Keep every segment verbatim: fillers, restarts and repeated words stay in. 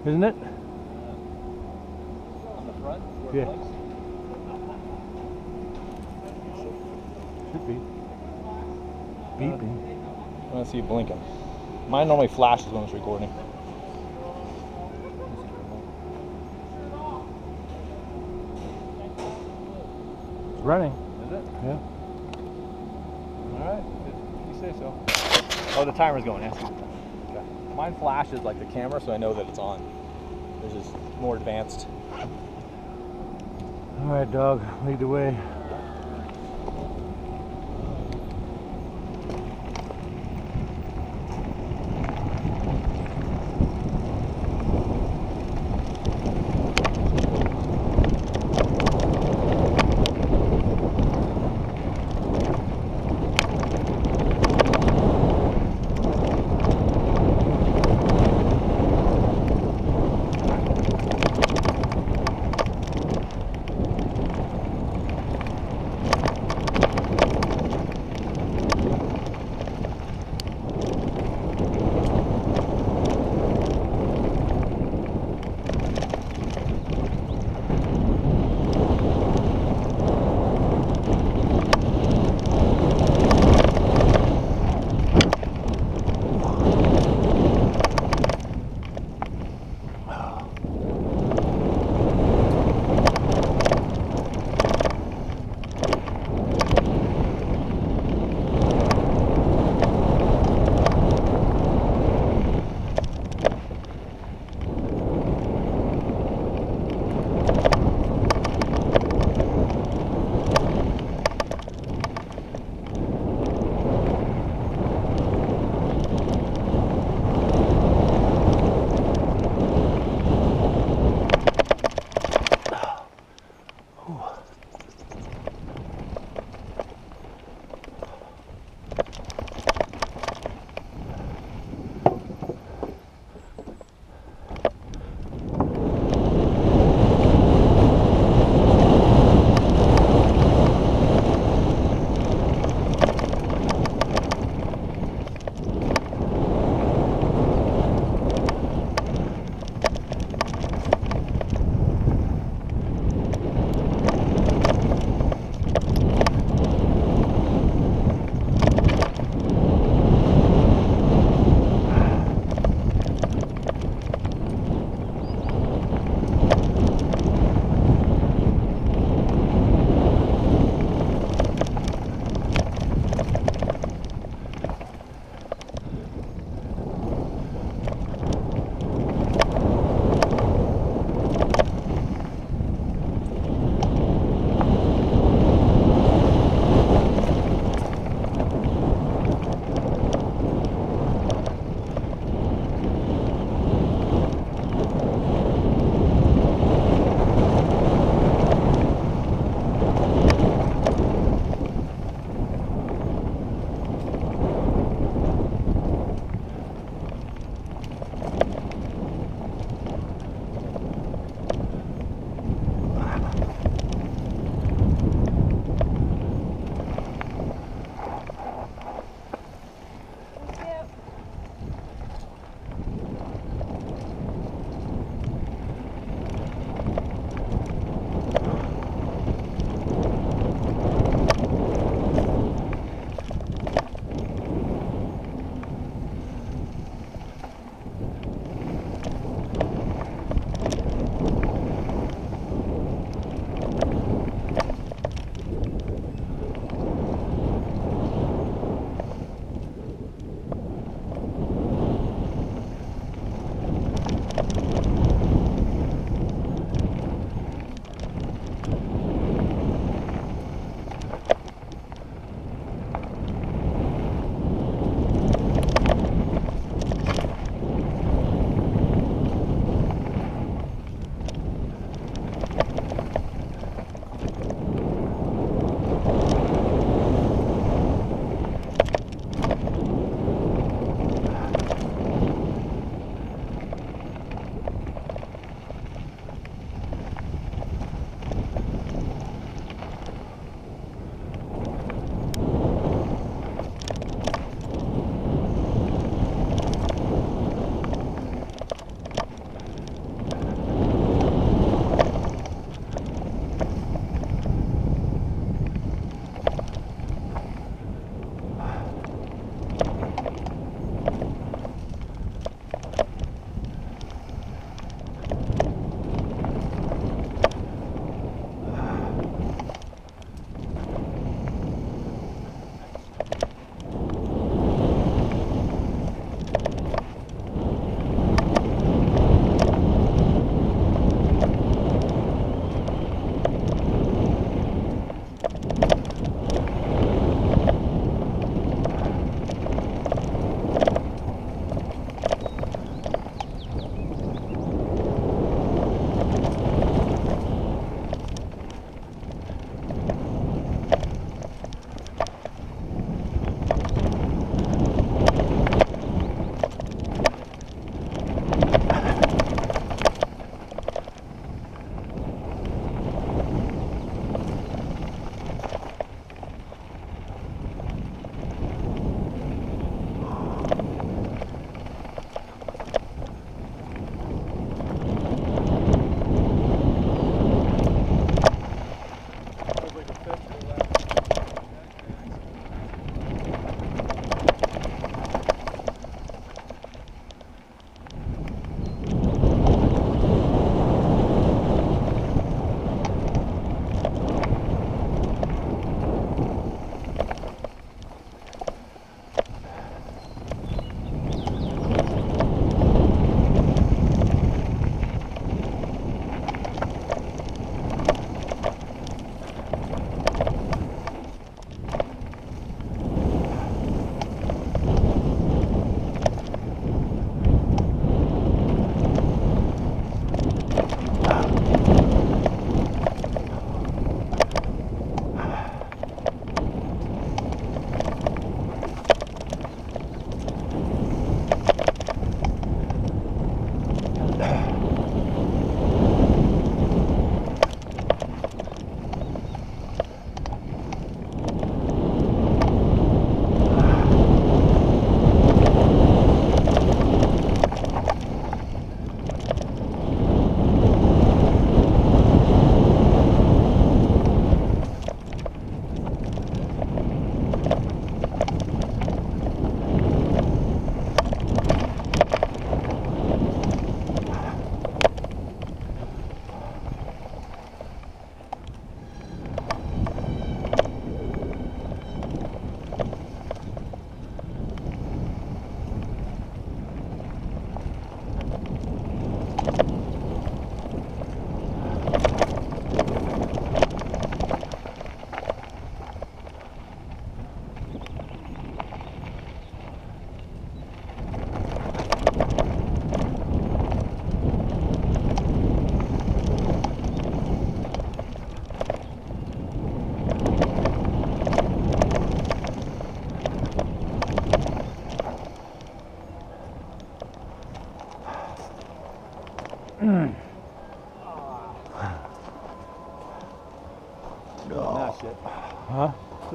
Isn't it? On the front? Where Yeah. it blinks? Should be. Beeping. I want to see it blinking. Mine normally flashes when it's recording. It's running. Is it? Yeah. Alright, you say so. Oh, the timer's going, yes. Okay. Mine flashes like the camera, so I know that it's on. This is more advanced. All right, dog, lead the way.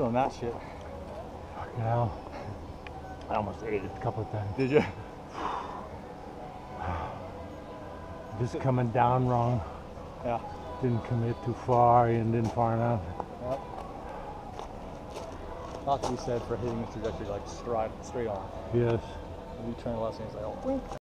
on that shit. Fucking hell. I almost ate it a couple of times. Did you? Just coming down wrong. Yeah. Didn't commit too far and didn't far enough. Yep. Not to be said for hitting the trajectory like straight, straight on. Yes. You turn left and it's like, oh,